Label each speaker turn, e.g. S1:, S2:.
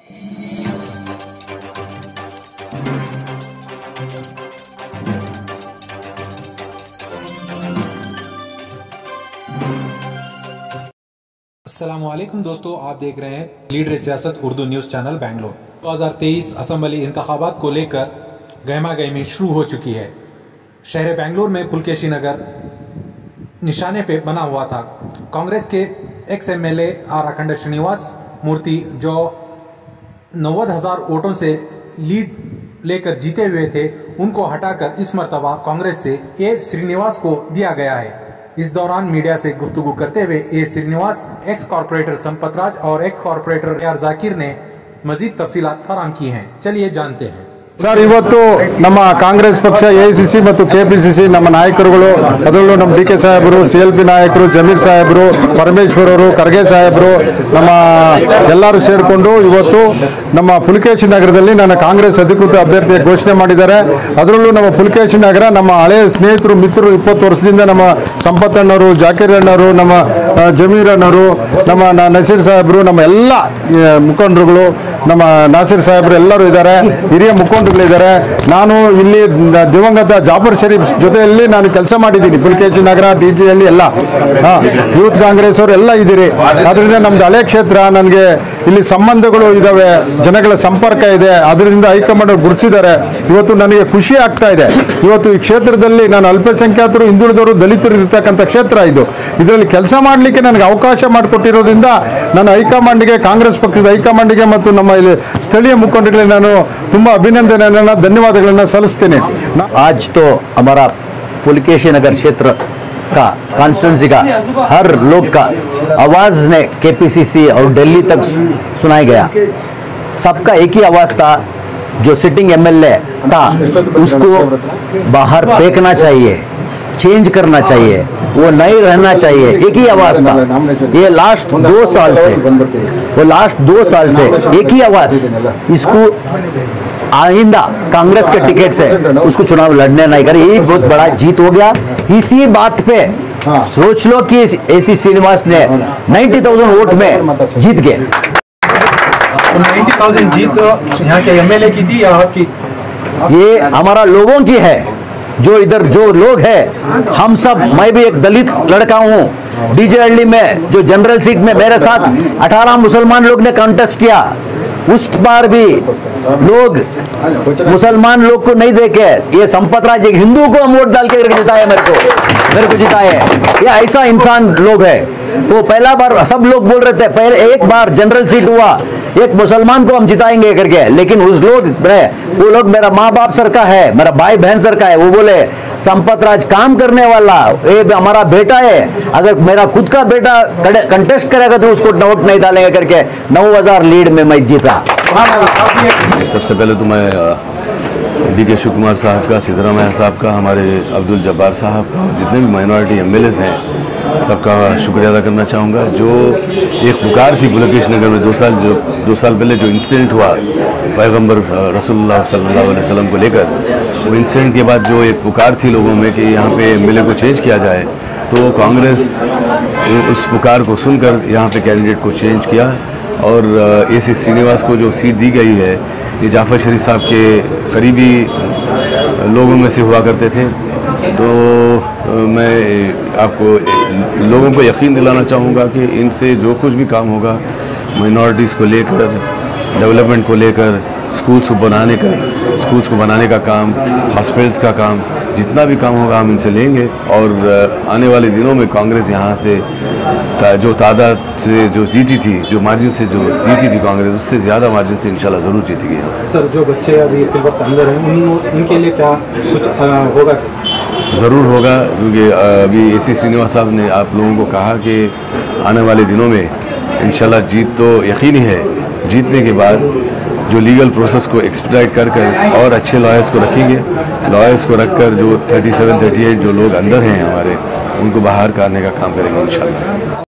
S1: अस्सलामुअलैकुम दोस्तों, आप देख रहे हैं लीडर सियासत Urdu news channel Bangalore. 2023 assembly इंतखाबात को लेकर गहमा गहमी शुरू हो चुकी है। शहर बेंगलोर में पुलकेशी नगर निशाने पे बना हुआ था। कांग्रेस के एक्स MLA आराखंड श्रीनिवास मूर्ति जो 90,000 वोटों से लीड लेकर जीते हुए थे, उनको हटाकर इस मर्तबा कांग्रेस से ए श्रीनिवास को दिया गया है। इस दौरान मीडिया से गुफ्तगू करते हुए A Srinivas, ex corporator Sampath Raj और एक्स कॉर्पोरेटर AR जाकिर ने मजीद तफसीलात फराम की हैं। चलिए जानते हैं।
S2: ಸರ್, ಇವತ್ತು ನಮ್ಮ ಕಾಂಗ್ರೆಸ್ ಪಕ್ಷ AICC ಮತ್ತು KPCC ನಮ್ಮ ನಾಯಕರುಗಳು, ಅದರಲ್ಲೂ ನಮ್ಮ DK ಸಾಹೇಬರು, CLP ನಾಯಕರು, ಜಮೀರ್ ಸಾಹೇಬರು, ಪರಮೇಶ್ವರ್ ಅವರು, ಖರ್ಗೆ ಸಾಹೇಬರು, ನಮ್ಮ ಎಲ್ಲರೂ ಸೇರಿಕೊಂಡು ಇವತ್ತು ನಮ್ಮ ಪುಲಕೇಶಿ ನಗರದಲ್ಲಿ ನನ್ನ ಕಾಂಗ್ರೆಸ್ ಅಧಿಕೃತ ಅಭ್ಯರ್ಥಿ ಘೋಷಣೆ ಮಾಡಿದ್ದಾರೆ. ಅದರಲ್ಲೂ ನಮ್ಮ ಪುಲಕೇಶಿ ನಗರ ನಮ್ಮ ಹಳೆಯ ಸ್ನೇಹಿತರು, ಮಿತ್ರರು, 20 ವರ್ಷದಿಂದ ನಮ್ಮ ಸಂಪತ್ ಅಣ್ಣವರು, ಜಾಕೀರ್ ಅಣ್ಣವರು, ನಮ್ಮ ಜಮೀರ್ ಅಣ್ಣವರು, ನಮ್ಮ ನಸೀರ್ ಸಾಹೇಬರು, ನಮ್ಮ ಎಲ್ಲ ಮುಖಂಡರುಗಳು, ನಮ್ಮ ನಾಸಿರ್ ಸಾಹೇಬರು ಎಲ್ಲರೂ ಇದ್ದಾರೆ, ಹಿರಿಯ ಮುಖಂಡರುಗಳಿದ್ದಾರೆ. ನಾನು ಇಲ್ಲಿ ದಿವಂಗತ ಜಾಫರ್ ಶರೀಫ್ ಜೊತೆಯಲ್ಲಿ ನಾನು ಕೆಲಸ ಮಾಡಿದ್ದೀನಿ. ಪುಲಕೇಶಿ ನಗರ, DG ಹಳ್ಳಿ ಎಲ್ಲ ಯೂತ್ ಕಾಂಗ್ರೆಸ್ ಅವರು ಎಲ್ಲ ಇದ್ದೀರಿ. ಅದರಿಂದ ನಮ್ದು ಹಳೆ ಕ್ಷೇತ್ರ, ನನಗೆ ಇಲ್ಲಿ ಸಂಬಂಧಗಳು ಇದ್ದಾವೆ, ಜನಗಳ ಸಂಪರ್ಕ ಇದೆ. ಅದರಿಂದ ಹೈಕಮಾಂಡ್ ಗುರುತಿಸಿದ್ದಾರೆ. ಇವತ್ತು ನನಗೆ ಖುಷಿ ಆಗ್ತಾ ಇದೆ. ಇವತ್ತು ಈ ಕ್ಷೇತ್ರದಲ್ಲಿ ನಾನು ಅಲ್ಪಸಂಖ್ಯಾತರು, ಹಿಂದುಳಿದವರು, ದಲಿತರು ಇರ್ತಕ್ಕಂಥ ಕ್ಷೇತ್ರ ಇದು. ಇದರಲ್ಲಿ ಕೆಲಸ ಮಾಡಲಿಕ್ಕೆ ನನಗೆ ಅವಕಾಶ ಮಾಡಿಕೊಟ್ಟಿರೋದ್ರಿಂದ ನಾನು ಹೈಕಮಾಂಡ್ಗೆ, ಕಾಂಗ್ರೆಸ್ ಪಕ್ಷದ ಹೈಕಮಾಂಡ್ಗೆ ಮತ್ತು ನಮ್ಮ ಇಲ್ಲಿ ಸ್ಥಳೀಯ ಮುಖಂಡರಿಗೆ ನಾನು ತುಂಬಾ अभिनंदन धन्यवाद सल्लुत्तेने।
S3: आज तो हमारा पुलकेशी नगर क्षेत्र का कॉन्स्टिट्यूंसी का हर लोग का आवाज़ ने KPCC और दिल्ली तक सुनाया गया। सबका एक ही आवाज़ था, जो सिटिंग MLA था उसको बाहर फेंकना चाहिए, चेंज करना चाहिए, वो नहीं रहना चाहिए। एक ही आवाज़ था। ये लास्ट 2 साल से एक ही आवाज़, इसको आइंदा कांग्रेस के टिकट से उसको चुनाव लड़ने नहीं करे। ये बहुत बड़ा जीत हो गया। इसी बात पे सोच लो कि AC श्रीनिवास ने 90,000 वोट में जीत गए।
S1: 90,000 जीत यहाँ के MLA की थी या आपकी?
S3: ये हमारा लोगों की है। जो इधर जो लोग हैं, हम सब, मैं भी एक दलित लड़का हूँ। DG हल्ली में जो जनरल सीट में मेरे साथ 18 मुसलमान लोग ने कॉन्टेस्ट किया। उस बार भी लोग मुसलमान लोग को नहीं देखे, ये संपत राज एक हिंदू को वोट डाल के जिताया, मेरे को जिताया। ये ऐसा इंसान लोग है। वो पहला बार सब लोग बोल रहे थे, पहले एक बार जनरल सीट हुआ, एक मुसलमान को हम जिताएंगे करके, लेकिन वो लोग मेरा माँ बाप सर का है, मेरा भाई बहन सर का है। वो बोले संपत राज काम करने वाला, ये हमारा बेटा है, अगर मेरा खुद का बेटा कंटेस्ट करेगा तो उसको वोट नहीं डालेंगे करके 9,000 लीड में मैं जीता।
S4: सबसे पहले तो मैं DK शिव कुमार साहब का, सिद्धरामैया साहब का, हमारे अब्दुल जब्बार साहब का, जितने भी माइनॉरिटी MLAs हैं, सबका शुक्रिया अदा करना चाहूँगा। जो एक पुकार थी पुलकेशी नगर में 2 साल पहले जो इंसिडेंट हुआ पैगंबर रसूलुल्लाह सल्लल्लाहु अलैहि वसल्लम को लेकर, वो इंसिडेंट के बाद जो एक पुकार थी लोगों में कि यहाँ पे MLA को चेंज किया जाए, तो कांग्रेस उस पुकार को सुनकर यहाँ पे कैंडिडेट को चेंज किया। और AC श्रीनिवास को जो सीट दी गई है, ये जाफर शरीफ साहब के करीबी लोगों में से हुआ करते थे। तो मैं आपको लोगों को यकीन दिलाना चाहूँगा कि इनसे जो कुछ भी काम होगा, माइनॉरिटीज़ को लेकर, डेवलपमेंट को लेकर, स्कूल्स को बनाने का काम, हॉस्पिटल्स का काम, जितना भी काम होगा हम इनसे लेंगे। और आने वाले दिनों में कांग्रेस यहाँ से जो तादाद से जो जीती थी, जो मार्जिन से जो जीती थी कांग्रेस, उससे ज़्यादा मार्जिन से इंशाल्लाह ज़रूर जीतेगी यहाँ से।
S1: सर, जो बच्चे अभी फिल वक्त अंदर हैं, उनके लिए क्या कुछ होगा?
S4: ज़रूर होगा, क्योंकि अभी AC श्रीनिवास साहब ने आप लोगों को कहा कि आने वाले दिनों में इंशाल्लाह जीत तो यकीनी है। जीतने के बाद जो लीगल प्रोसेस को एक्सपेडाइट कर और अच्छे लॉयर्स को रखेंगे। लॉयर्स को रखकर जो 37-38 जो लोग अंदर हैं हमारे, उनको बाहर करने का काम करेंगे इंशाल्लाह।